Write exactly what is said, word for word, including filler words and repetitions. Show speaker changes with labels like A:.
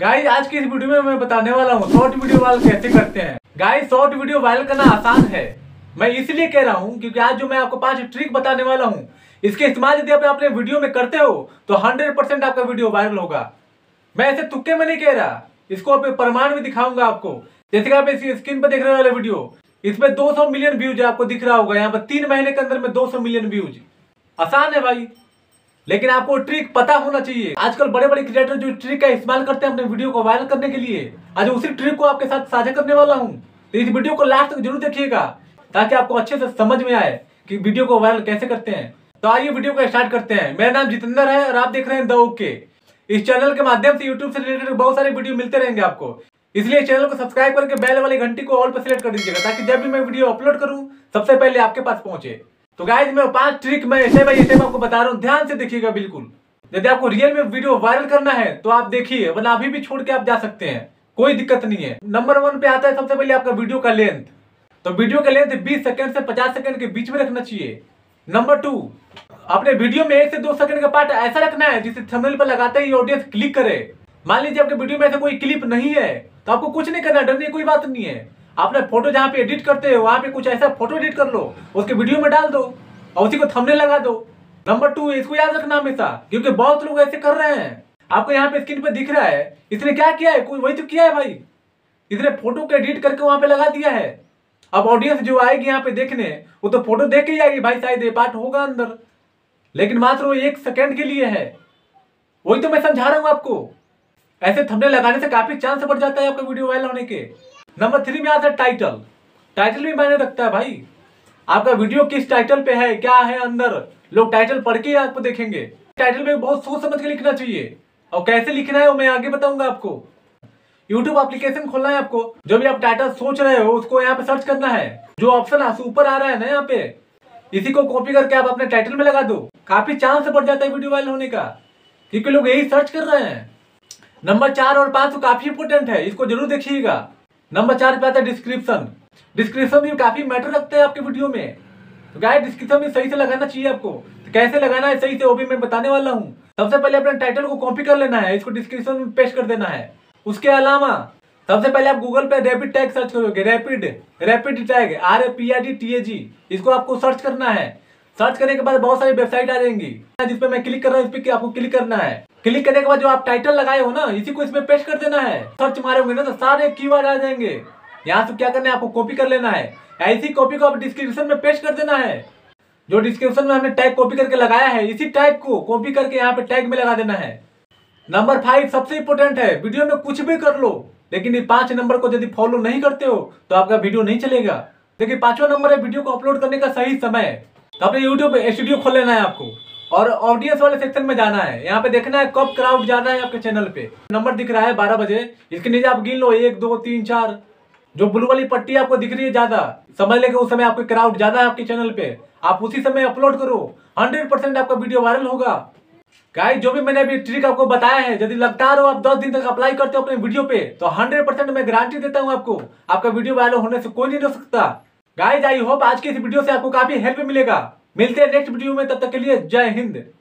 A: Guys आज की इस वीडियो में मैं बताने वाला हूँ शॉर्ट वीडियो वायरल कैसे करते हैं। गाइस शॉर्ट वीडियो वायरल करना आसान है, मैं इसलिए कह रहा हूँ क्योंकि आज जो मैं आपको पांच ट्रिक बताने वाला हूँ, इसके इस्तेमाल यदि आप अपने वीडियो में करते हो तो हंड्रेड परसेंट आपका वीडियो वायरल होगा। मैं ऐसे तुक्के में नहीं कह रहा, इसको आप प्रमाण भी दिखाऊंगा आपको। जैसे कि आप इस स्क्रीन पर देख रहे वाले वीडियो, इसमें दो सौ मिलियन व्यूज आपको दिख रहा होगा। यहाँ पर तीन महीने के अंदर में दो सौ मिलियन व्यूज, आसान है भाई, लेकिन आपको ट्रिक पता होना चाहिए। आजकल बड़े बड़े क्रिएटर जो ट्रिक का इस्तेमाल करते हैं अपने वीडियो को वायरल करने के लिए, आज उसी ट्रिक को आपके साथ साझा करने वाला हूं। तो इस वीडियो को लास्ट तक जरूर देखिएगा ताकि आपको अच्छे से समझ में आए कि वीडियो को वायरल कैसे करते हैं। तो आइए वीडियो को स्टार्ट करते हैं। मेरा नाम जितेंद्र है और आप देख रहे हैं द ओके। इस चैनल के माध्यम से यूट्यूब से रिलेटेड बहुत सारे वीडियो मिलते रहेंगे आपको, इसलिए चैनल को सब्सक्राइब करके बेल वाली घंटी को ऑल पर सिलेक्ट कर दीजिएगा ताकि जब भी मैं वीडियो अपलोड करूं सबसे पहले आपके पास पहुंचे। तो गाइस मैं पांच ट्रिक मैं ऐसे बाय ऐसे आपको बता रहा हूं, ध्यान से देखिएगा। बिल्कुल यदि आपको रियल में वीडियो वायरल करना है तो आप देखिए, वरना अभी भी छोड़ के आप जा सकते हैं, कोई दिक्कत नहीं है। नंबर वन पे आता है सबसे पहले आपका वीडियो का लेंथ। तो वीडियो का लेंथ बीस सेकंड से पचास सेकंड के बीच में रखना चाहिए। नंबर टू, अपने वीडियो में एक से दो सेकंड का पार्ट ऐसा रखना है जिसे थंबनेल पर लगाते ही ऑडियंस क्लिक करे। मान लीजिए आपके वीडियो में ऐसा कोई क्लिप नहीं है तो आपको कुछ नहीं करना, डरने की कोई बात नहीं है। आपने फोटो जहाँ पे एडिट करते हो वहां पे कुछ ऐसा फोटो एडिट कर लो, उसके वीडियो में डाल दो और उसी को थंबनेल लगा दो। नंबर टू, इसको याद रखना हमेशा, क्योंकि बहुत लोग ऐसे कर रहे हैं। आपको यहाँ पे स्क्रीन पे दिख रहा है, इसने क्या किया है, कोई वही तो किया है भाई, इसने फोटो को एडिट करके वहां पे लगा दिया है। अब ऑडियंस जो आएगी यहाँ पे देखने, वो तो फोटो देख के ही आएगी भाई, शायद ये पार्ट होगा अंदर, लेकिन मात्र वो एक सेकेंड के लिए है। वही तो मैं समझा रहा हूँ आपको। ऐसे थंबनेल लगाने से काफी चांस बढ़ जाता है आपका वीडियो वायरल होने के। नंबर थ्री में आता है टाइटल। टाइटल भी मायने रखता है भाई, आपका वीडियो किस टाइटल पे है, क्या है अंदर, लोग टाइटल पढ़ के आपको देखेंगे। टाइटल में बहुत सोच समझ के लिखना चाहिए, और कैसे लिखना है वो मैं आगे बताऊंगा आपको। यूट्यूब एप्लीकेशन खोलना है आपको, जो भी आप टाइटल सोच रहे हो उसको यहाँ पे सर्च करना है। जो ऑप्शन ऊपर आ रहा है ना यहाँ पे, इसी को कॉपी करके आप अपने टाइटल में लगा दो, काफी चांस बढ़ जाता है वीडियो वायरल होने का, क्योंकि लोग यही सर्च कर रहे हैं। नंबर चार और पांच तो काफी इंपोर्टेंट है, इसको जरूर देखिएगा। नंबर चार पे आता है डिस्क्रिप्शन। डिस्क्रिप्शन भी काफी मैटर रखते हैं आपके वीडियो में, तो गाइस डिस्क्रिप्शन भी सही से लगाना चाहिए आपको। तो कैसे लगाना है सही से वो भी मैं बताने वाला हूँ। सबसे पहले अपने टाइटल को कॉपी कर लेना है, इसको डिस्क्रिप्शन में पेस्ट कर देना है। उसके अलावा सबसे पहले आप गूगल पे रैपिड टैग सर्च करोगे, rapid rapid tag R A P I D T A G, इसको आपको सर्च करना है। सर्च करने के बाद बहुत सारी वेबसाइट आ जाएंगी, जिसपे मैं क्लिक कर रहा हूँ, इस पे आपको क्लिक करना है। क्लिक करने के बाद जो आप टाइटल लगाए हो ना, इसी को इसमें पेस्ट कर देना है। सर्च मारोगे ना तो सारे कीवर्ड आ जाएंगे। यहाँ से क्या करना है, आपको कॉपी कर लेना है, ऐसी कॉपी को आप डिस्क्रिप्शन में पेस्ट कर देना है। जो डिस्क्रिप्शन में हमने टैग कॉपी करके लगाया है, इसी टैग को कॉपी करके यहाँ पे टैग में लगा देना है। नंबर फाइव सबसे इंपोर्टेंट है, वीडियो में कुछ भी कर लो, लेकिन ये पांच नंबर को यदि फॉलो नहीं करते हो तो आपका वीडियो नहीं चलेगा। देखिए पांचवा नंबर है वीडियो को अपलोड करने का सही समय। तो अपने यूट्यूब स्टूडियो खोल लेना है आपको और ऑडियंस वाले सेक्शन में जाना है। यहाँ पे देखना है कब क्राउड ज्यादा है आपके चैनल पे। नंबर दिख रहा है बारह बजे, इसके नीचे आप गिन लो एक दो तीन चार, जो ब्लू वाली पट्टी आपको दिख रही है ज्यादा, समझ लेके उस समय आपके क्राउड ज्यादा है आपके चैनल पे, आप उसी समय अपलोड करो, हंड्रेड परसेंट आपका वीडियो वायरल होगा। गाइस जो भी मैंने अभी ट्रिक आपको बताया है, यदि लगातार हो आप दस दिन तक अप्लाई करते हो अपने वीडियो पे, तो हंड्रेड परसेंट मैं गारंटी देता हूँ आपको, आपका वीडियो वायरल होने से कोई नहीं रोक सकता। गाइस आई होप आज की इस वीडियो से आपको काफी हेल्प मिलेगा। मिलते हैं नेक्स्ट वीडियो में, तब तक के लिए जय हिंद।